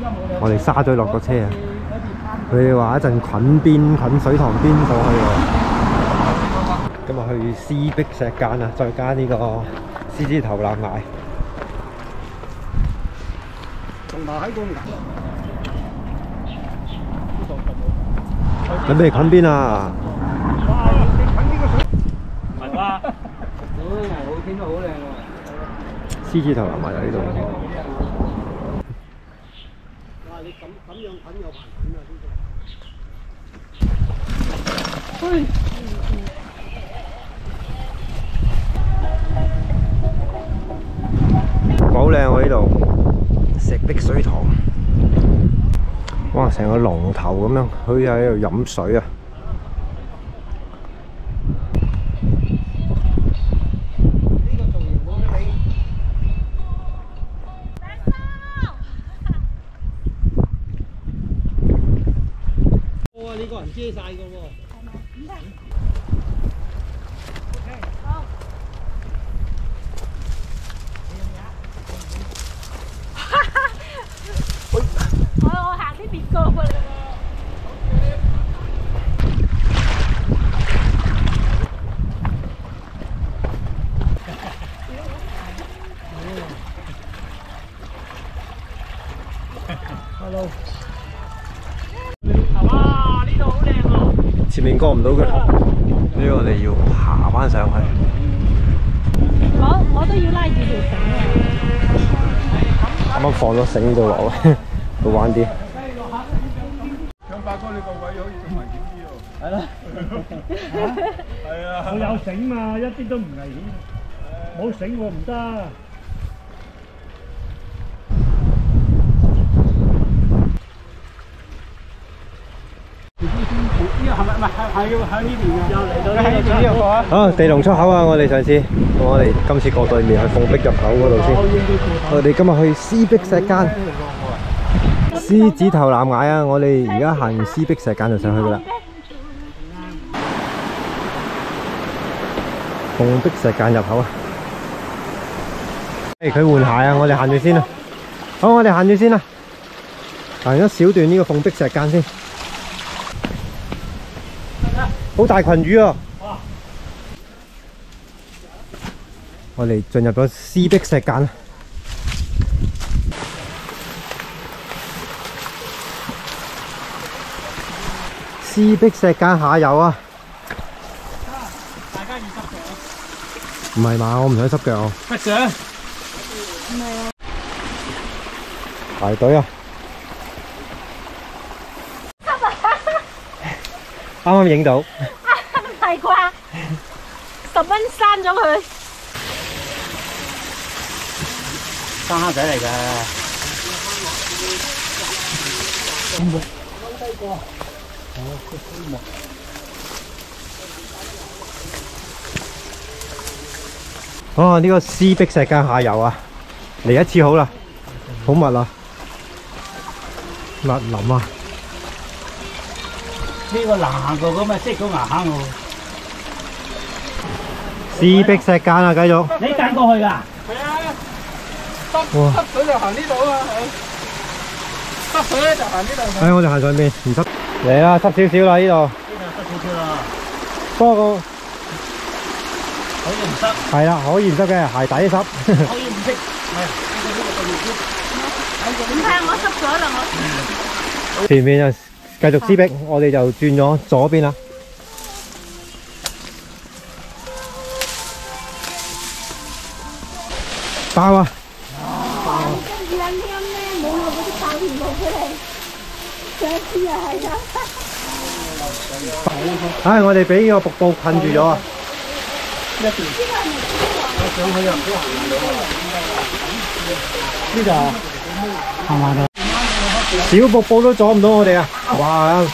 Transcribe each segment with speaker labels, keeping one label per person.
Speaker 1: 我哋沙咀落個車啊！佢哋話一陣近水塘邊過去喎。今日去絲碧石澗啊，再加呢個獅子頭藍崖。
Speaker 2: 仲埋喺個崖。
Speaker 1: 準備近邊啊！
Speaker 2: 哇！你近呢個水。
Speaker 3: 唔係啩？我見到好靚喎。
Speaker 1: 獅子頭藍崖喺呢度。
Speaker 2: 哇！你咁樣近有排近啊！
Speaker 4: 喂。
Speaker 1: 好靚喎呢度，石壁水塘。哇！成個龍頭咁樣，好似喺度飲水啊！
Speaker 2: 哇！你個人遮晒㗎喎。係咪？唔得。
Speaker 4: 我行啲別個㗎啦。
Speaker 2: Hello。
Speaker 3: 哇！呢度好靚喎。
Speaker 1: 前面過唔到嘅，所以我哋要爬翻上去。
Speaker 4: 我都要拉住條繩啊！
Speaker 1: 啱啱放咗繩呢度落，好玩啲。
Speaker 2: 張發哥，你個位可以做危險啲喎。
Speaker 3: 係啦。
Speaker 2: 係啊。
Speaker 3: 我有繩嘛，一啲都唔危險。冇繩我唔得。係要喺呢邊嘅，又嚟到呢邊呢個啊！
Speaker 1: 好，地龍出口啊！我哋上次，我哋今次過對面去鳳壁入口嗰度先。我哋今日去絲碧石澗，獅子頭藍崖啊！我哋而家行完絲碧石澗就上去噶啦。鳳壁石澗入口啊！佢換鞋啊！我哋行住先啊！好，我哋行住先啦，行一小段呢個鳳壁石澗先。好大群魚啊！我哋進入咗絲碧石澗，絲碧石澗下游啊！
Speaker 3: 大家要濕腳。
Speaker 1: 唔係嘛？我唔想濕腳啊！
Speaker 3: 乜相？
Speaker 4: 唔係啊！
Speaker 1: 排隊啊！啱啱影到。
Speaker 4: 唔係啩？10蚊刪咗佢。
Speaker 3: 生蝦仔嚟㗎。
Speaker 1: 哦，呢個絲碧石澗下游啊，嚟一次好啦，好密啊，密林啊！
Speaker 3: 呢個難過咁啊，識到牙坑喎。
Speaker 1: 絲碧石澗啊，繼續。
Speaker 3: 你揀過去㗎？
Speaker 2: 係啊。濕水就行呢度啊！濕水咧就行呢度。
Speaker 1: 我哋行上邊，唔濕。嚟啦，濕少少啦呢度。
Speaker 3: 呢度濕少少啦。
Speaker 1: 不過
Speaker 3: 可以唔濕？
Speaker 1: 係啦，可以唔濕嘅，鞋底濕。
Speaker 3: 可以唔識？係。
Speaker 4: 唔怕我濕咗啦我。
Speaker 1: 前面就繼續絲碧，我哋就轉咗左邊啦。爆啊！
Speaker 4: 跟住啱啱咧冇落嗰啲爆田路出嚟，上次又係啊！
Speaker 1: 唉，我哋俾個瀑布困住咗啊！
Speaker 2: 一邊。我上去又唔知行唔到啊！
Speaker 3: 呢度行埋到。
Speaker 1: 小瀑布都阻唔到我哋啊！哇！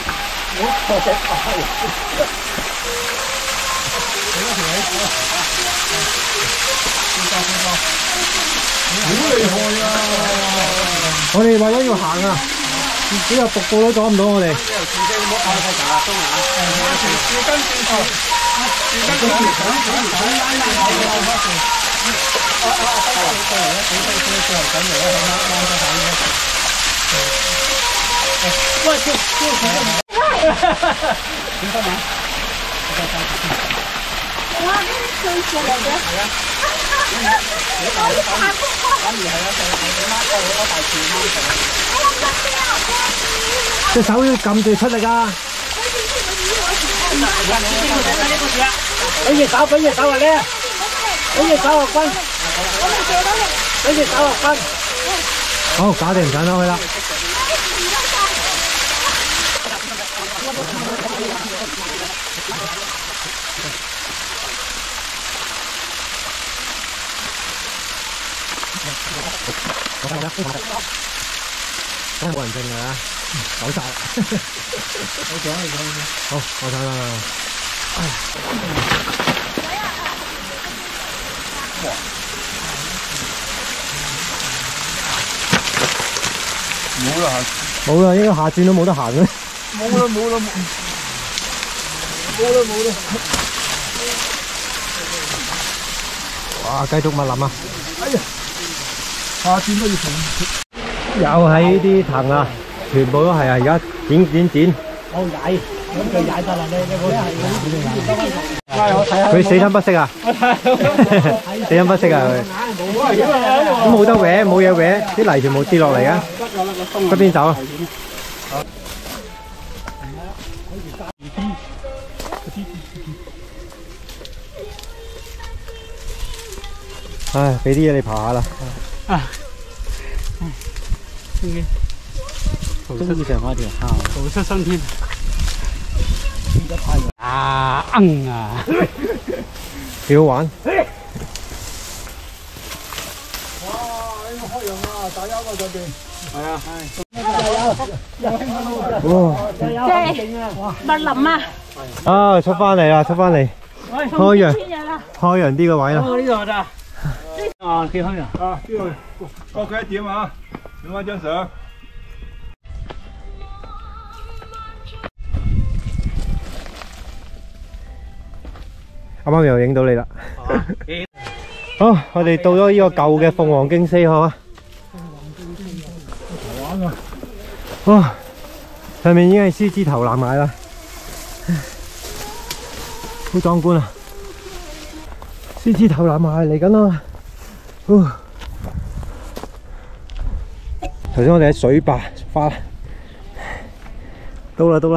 Speaker 2: 好厲害啊！
Speaker 1: 我哋為咗要行啊，呢個瀑布都阻唔到我哋。
Speaker 4: 哇！呢啲碎石嚟嘅。
Speaker 1: 隻手要撳住出力啊！
Speaker 3: 俾隻手啊咧！俾隻手啊君！俾隻手啊君！
Speaker 1: 好，搞掂上到去啦。咁冇人證㗎啦，走晒啦。好，我睇啦。冇啦，應該下轉都冇得行嘅。冇啦。哇！繼續密林啊！哎呀，下轉都要停。又係呢啲藤啊，全部都係啊！而家剪。
Speaker 3: 好曳，咁佢曳得啦！你冇睇
Speaker 1: 佢死心不息啊！死心不息啊！佢都冇得搲，冇嘢搲，啲泥全部跌落嚟啊！嗰邊走啊！唉，俾啲嘢你爬下啦。
Speaker 3: 真係成塊條蝦，逃出生天。啊！
Speaker 1: 幾好玩。哇！
Speaker 4: 即係密林啊！
Speaker 1: 啊，出翻嚟啦，開揚啲個位啦。
Speaker 3: 呢度咋？啊，幾開揚
Speaker 2: 啊，呢度過佢一點啊，影翻張相。
Speaker 1: 啱啱又影到你啦。好，我哋到咗呢個舊嘅鳳凰徑4號啊。哇！上面已經係獅子頭南崖啦，好壯觀啊！獅子頭南崖嚟緊啦。頭先我哋喺水壩花，到啦。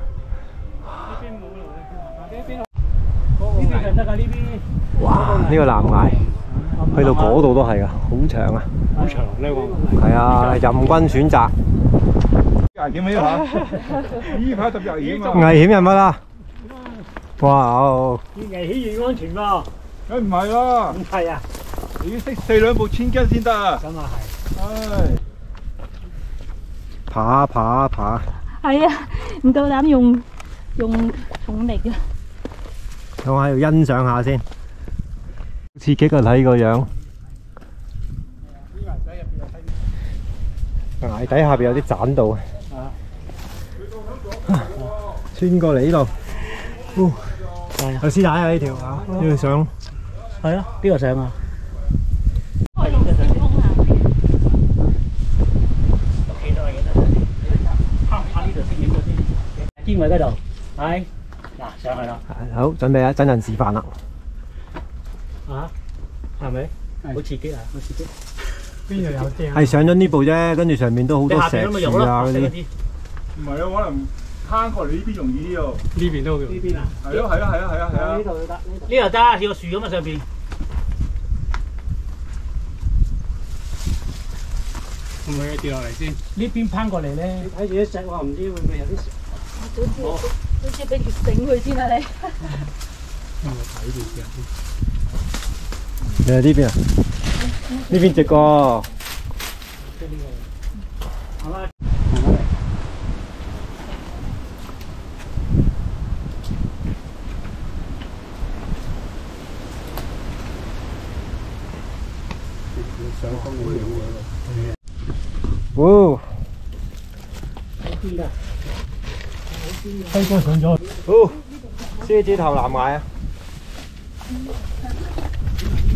Speaker 1: 哇！呢個南崖去到嗰度都係噶，好長啊！
Speaker 3: 好長呢個。
Speaker 1: 係啊，任君選擇。
Speaker 2: 危險啊！呢排特別危險啊！
Speaker 1: 危險人物啊！哇！
Speaker 3: 危險與安全喎。
Speaker 2: 梗唔係啦。
Speaker 3: 唔係啊！
Speaker 2: 你要識4兩步千斤先得啊！
Speaker 3: 咁啊係。
Speaker 2: 唉。
Speaker 1: 爬。
Speaker 4: 係啊，唔夠膽用重力啊！
Speaker 1: 我喺度欣賞下先，刺激啊！睇個樣。崖底下邊有啲棧道啊！穿過嚟呢度，有絲帶啊！呢條啊，呢條上
Speaker 3: 係啊，邊個上啊？邊位嗰度？係嗱，上去啦。
Speaker 1: 好，準備啊！真人示範啦。
Speaker 3: 啊，係咪？好刺激啊！好刺激。邊度有正？
Speaker 1: 係上咗呢步啫，跟住上面都好多石柱啊嗰啲。
Speaker 2: 唔係啊，可能攀過嚟呢邊容易啲喎。
Speaker 3: 呢邊都好。呢邊啊？
Speaker 2: 係咯。
Speaker 3: 呢度得，呢度得，似個樹咁啊上邊。會唔會跌落嚟先？呢邊攀過嚟咧，睇住啲石喎，唔知會唔會有啲石。
Speaker 4: 好似俾條繩佢先啊你。
Speaker 3: 我睇住先。
Speaker 1: 你係呢邊啊？呢邊直過。
Speaker 3: 係嘛？
Speaker 1: 哇！
Speaker 3: 飛哥上咗。
Speaker 1: 好，獅子頭南崖啊！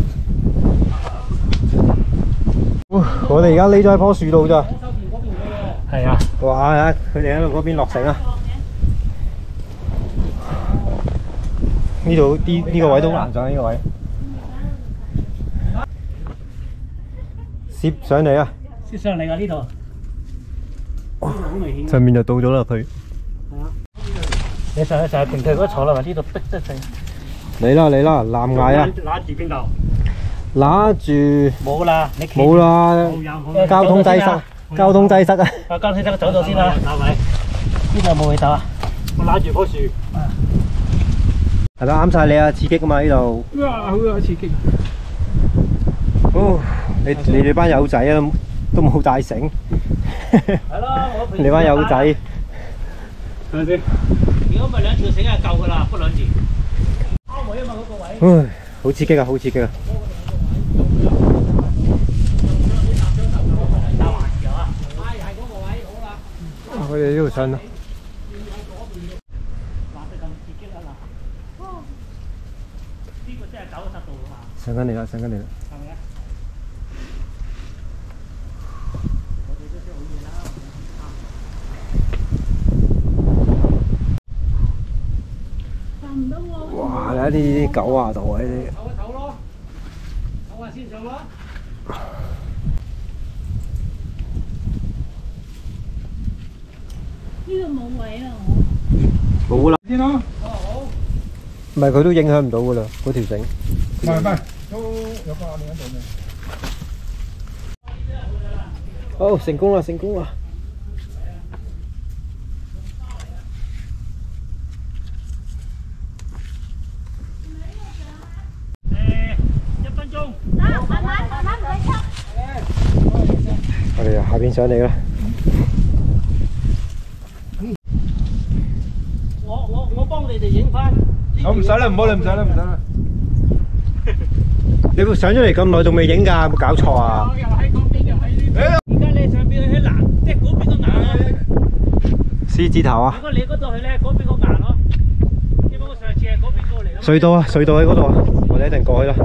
Speaker 1: 我哋而家匿咗喺棵樹度咋。
Speaker 3: 係啊，
Speaker 1: 哇！佢哋喺度嗰邊落成啊！呢度呢個位都好難上，呢個位攝上嚟啊！
Speaker 3: 先上嚟㗎呢度。好危險。
Speaker 1: 上面就到咗啦，佢。
Speaker 3: 係啊。你上去平地嗰坐啦，呢度逼得滯。
Speaker 1: 嚟啦嚟啦，南崖啊！
Speaker 3: 揦住邊度？
Speaker 1: 揦住
Speaker 3: 冇啦，你企
Speaker 1: 冇啦，交通擠塞，交通擠塞啊！
Speaker 3: 交通擠塞走咗先啦，係咪？呢度有冇去走啊？我揦住棵樹。
Speaker 1: 係啦，啱晒你啊！刺激啊嘛呢度。
Speaker 2: 哇，好刺激！
Speaker 1: 哦，你哋班友仔啊，都冇帶繩。
Speaker 3: 係咯，
Speaker 1: 你班友仔。
Speaker 2: 係咪先？
Speaker 3: 如果唔係兩條繩係夠㗎啦，不兩條。啱位啊嘛嗰個位。
Speaker 1: 唉，好刺激啊！好刺激啊！佢哋呢度上啦。上緊嚟啦！上緊嚟啦！哇！睇下啲狗啊度啊呢啲。
Speaker 3: 唞咯，唞下先上咯。
Speaker 4: 呢度冇位啊！
Speaker 1: 冇啦。
Speaker 2: 先咯。
Speaker 1: 唔係佢都影響唔到噶啦，嗰條繩。
Speaker 2: 唔係，都有個壓力喺度嘅。
Speaker 1: 好，成功啦！成功啦！
Speaker 3: 1分鐘。
Speaker 4: 慢慢唔使急。
Speaker 1: 我哋由下邊上嚟啦。
Speaker 3: 我幫你哋影翻。
Speaker 2: 我唔使啦，唔好啦，唔使啦，唔使啦。
Speaker 1: 你上咗嚟咁耐仲未影㗎？有冇搞錯啊？
Speaker 2: 又喺嗰邊，又喺呢邊。
Speaker 3: 而家你上邊去欄，即係嗰邊個欄咯。
Speaker 1: 獅子頭啊！
Speaker 3: 如果你嗰度去咧，嗰邊個欄咯。因為我上次係嗰邊過嚟。
Speaker 1: 隧道啊！隧道喺嗰度啊！我哋一陣過去啦。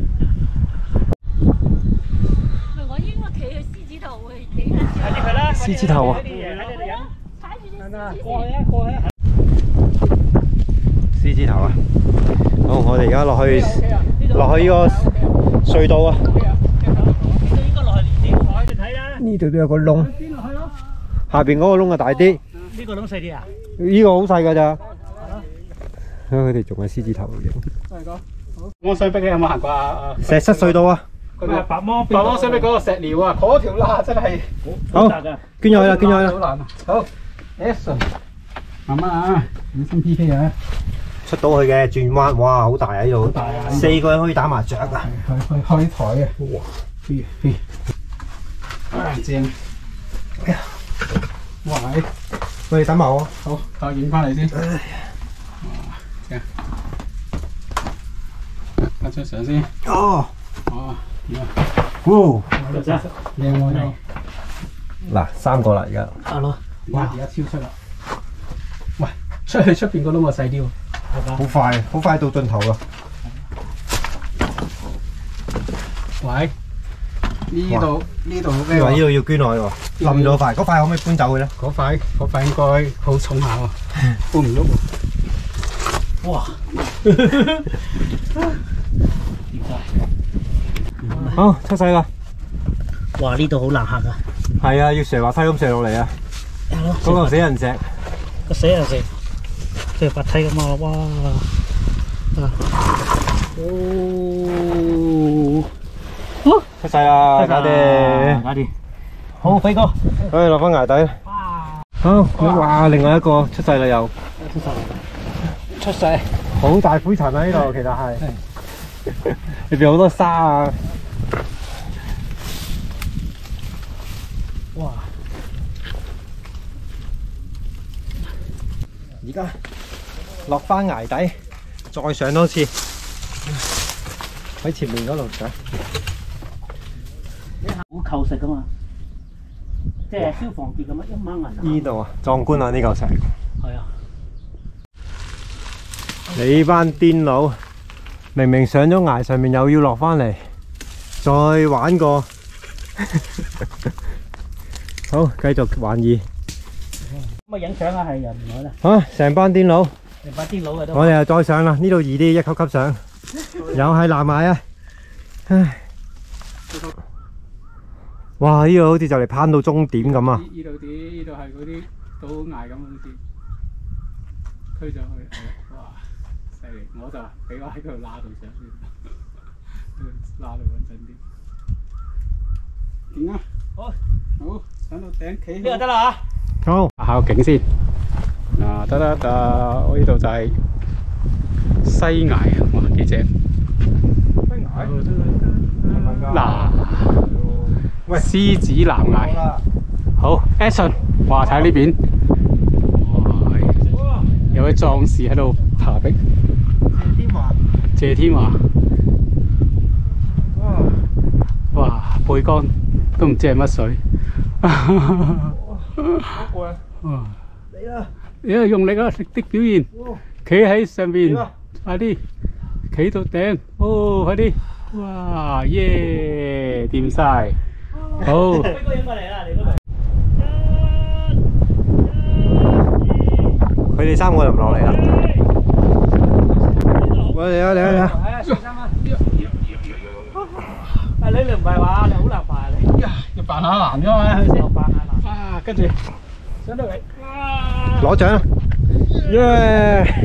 Speaker 4: 我應該企去獅子頭去影下。
Speaker 3: 快啲去啦！
Speaker 1: 獅子頭啊！
Speaker 4: 踩住隻獅子。
Speaker 3: 過去啊！過去啊！
Speaker 1: 獅子頭啊！好，我哋而家落去呢個隧道啊！
Speaker 3: 應該落去連點，落去睇啦。
Speaker 1: 呢度都有個窿，
Speaker 2: 邊落去咯？
Speaker 1: 下邊嗰個窿啊大啲，
Speaker 3: 呢個窿細啲啊？
Speaker 1: 呢個好細㗎咋。佢哋仲喺獅子頭度影。
Speaker 2: 真係講。我想逼你有冇行過啊？
Speaker 1: 石室隧道啊！
Speaker 2: 嗰個白魔想逼嗰個石寮啊，嗰條罅真係
Speaker 1: 好，捐咗去啦，捐咗去啦。
Speaker 2: 好難啊！好 ，action， 慢慢啊，小心 PK 啊！
Speaker 1: 出到去嘅轉彎，哇，好大啊！呢度，
Speaker 2: 大啊
Speaker 1: 4個人可以打麻雀啊！
Speaker 2: 開台嘅，哇，飛飛，啊正，哎呀，哇係，
Speaker 1: 喂，等埋我。
Speaker 2: 好，我影翻嚟先。哇，正，拍張相先。
Speaker 1: 哦，
Speaker 2: 哦，點啊？
Speaker 1: 哇，
Speaker 2: 靚喎又，
Speaker 1: 嗱，3個啦而家。
Speaker 3: 係咯，
Speaker 2: 哇，而家超出啦！喂，出去出邊個窿個細啲喎。
Speaker 1: 好快，好快到盡頭啦！
Speaker 2: 喂，呢度咩
Speaker 1: 你話呢度要捐落去喎，冧咗塊，嗰塊可唔可以搬走佢咧？
Speaker 2: 嗰塊應該好重下喎，搬唔喐喎。
Speaker 3: 哇！
Speaker 1: 好，出世啦！
Speaker 3: 哇！呢度好難行啊！
Speaker 1: 係啊，要斜滑梯咁斜落嚟啊！嗰個死人石，
Speaker 3: 個死人石，即係滑梯咁啊！哇！哦！
Speaker 1: 出世啦，搞掂，
Speaker 3: 搞掂。好，飛哥。
Speaker 1: 落翻崖底啦。好，哇！另外一個出世啦又。
Speaker 3: 出世。
Speaker 1: 好大灰塵啊！呢度其實係。入邊好多沙啊！
Speaker 3: 哇！
Speaker 1: 而家落翻崖底，再上多次，喺前面嗰度上。
Speaker 3: 好構實噶嘛，即係消防節咁啊，1蚊銀。
Speaker 1: 呢度啊，壯觀啊！呢嚿石。
Speaker 3: 係啊。
Speaker 1: 你班癲佬，明明上咗崖上面又要落翻嚟，再玩過。 好，繼續環意。
Speaker 3: 咁啊影相啊係人唔來啦，
Speaker 1: 啊，成班癲佬，
Speaker 3: 成班癲佬嘅都。
Speaker 1: 我哋又再上啦，呢度易啲，一級級上，又係南崖啊！唉，哇！呢度好似就嚟攀到終點咁啊！
Speaker 2: 呢度啲，呢度係嗰啲倒崖咁好似推上去，哇！犀利！我就俾我喺度拉到上先，拉到穩陣啲。掂啊！好，上到頂企。
Speaker 3: 呢個得啦嚇。
Speaker 1: 好，
Speaker 2: 考景先。嗱，我呢度就係西崖，哇，幾正！西崖。嗱，喂，獅子南崖。好 ，action！ 哇，睇呢邊，哇，有位壯士喺度爬壁。謝天華。哇，背乾都唔知係乜水。哇！你啊，用力啊，力的表現。企喺上邊，快啲，企到頂，哦，快啲，哇，耶，掂晒，好。
Speaker 3: 飛哥影過嚟啦，你嗰度。
Speaker 1: 佢哋三個就唔落嚟啦。喂，嚟啊嚟啊嚟啊！
Speaker 3: 係啊，小心啊！啊，你唔係話你好難爬啊你？
Speaker 2: 要扮下難啫嘛，係咪先？
Speaker 3: 扮下難。
Speaker 2: 啊，跟住上到嚟，
Speaker 1: 攞獎，耶！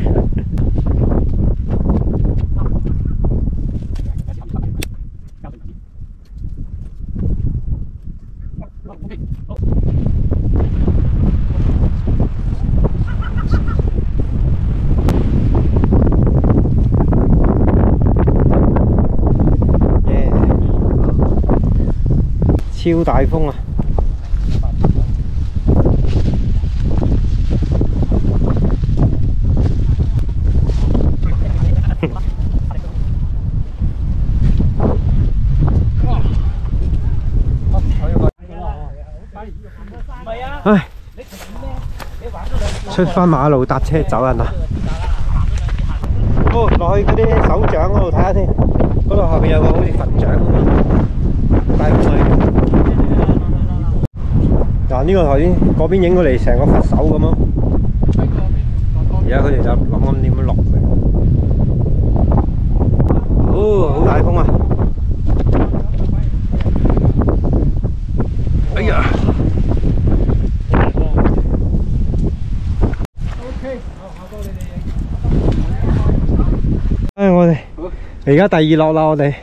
Speaker 1: 超大風啊！唉，出返馬路搭車走人啦！好，落去嗰啲手掌嗰度睇下先，嗰度後面有個好似佛像咁樣，帶唔去。嗱，呢個頭先嗰邊影過嚟成個佛手咁咯，而家佢哋就諗緊點樣落去。哦，好大風啊！哎呀！唉，我哋而家第二落啦，我哋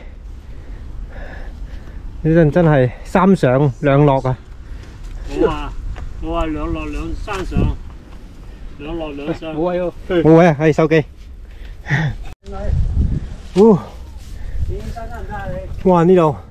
Speaker 1: 呢陣真係三上兩落啊！
Speaker 3: 我話兩落兩山上，兩落兩上。
Speaker 2: 冇位喎，
Speaker 1: 冇位啊，係手機。哦，哇！呢度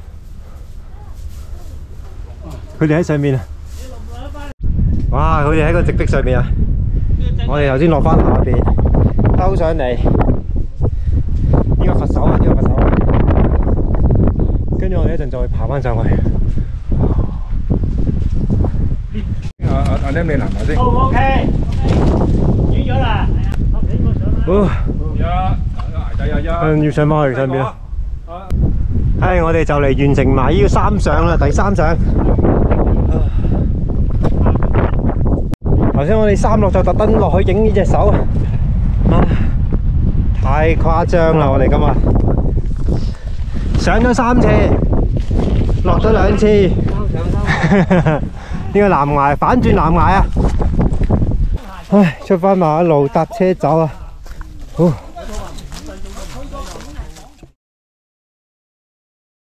Speaker 1: 佢哋喺上面啊！哇！佢哋喺個直壁上面啊！我哋頭先落翻下邊，兜上嚟。呢個佛手啊，呢個佛手啊！跟住我哋一陣再爬翻上去。
Speaker 2: 阿 Lam 你南下先。
Speaker 3: 好 OK， 遠咗啦。
Speaker 1: 好，
Speaker 2: 要
Speaker 1: 要上翻去上邊啊！係，我哋就嚟完成埋呢個三上啦，第三上。頭先我哋三落就特登落去影呢隻手啊！太誇張啦！我哋今日上咗3次，落咗2次。呢個南崖反轉南崖啊！唉，出翻馬路搭車走啊！好。